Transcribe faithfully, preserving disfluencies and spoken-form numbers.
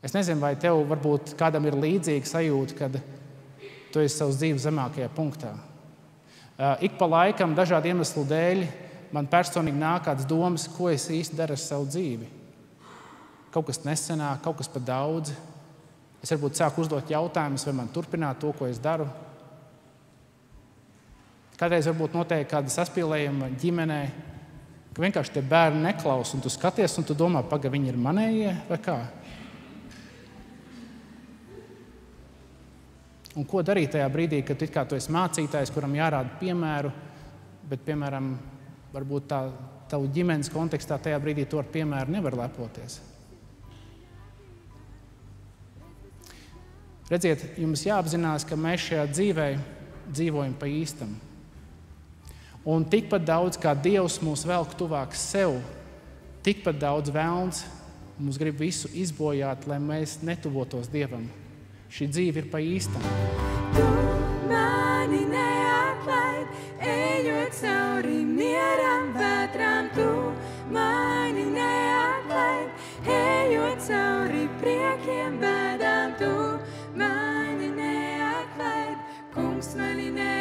Es nezinu, vai tev varbūt kādam ir līdzīga sajūta, kad tu esi savas dzīves zemākajā punktā. Ik pa laikam, dažādu iemeslu dēļ, man personīgi nāk kādas domas, ko es īsti daru ar savu dzīvi. Kaut kas nesenāk, kaut kas pa daudz. Es varbūt sāku uzdot jautājumus, vai man turpināt to, ko es daru. Kādreiz varbūt notiek kāda saspīlējuma ģimenē, ka vienkārši tie bērni neklaus, un tu skaties, un tu domā, paga, viņi ir manējie, vai kā? Un ko darīt tajā brīdī, kad tu, kā tu esi mācītājs, kuram jārāda piemēru, bet, piemēram, varbūt tā tavu ģimenes kontekstā tajā brīdī to ar piemēru nevar lepoties. Redziet, jums jāapzinās, ka mēs šajā dzīvē dzīvojam pa īstam. Un tikpat daudz, kā Dievs mūs velk tuvāk sev, tikpat daudz velns mums grib visu izbojāt, lai mēs netuvotos Dievam. Šī dzīve ir pa īstam. Tu mani neatlaid, ejot cauri mieram vētrām. Tu mani neatlaid, ejot cauri priekiem bēdām. Tu mani neatlaid, kungs mani neatlaid.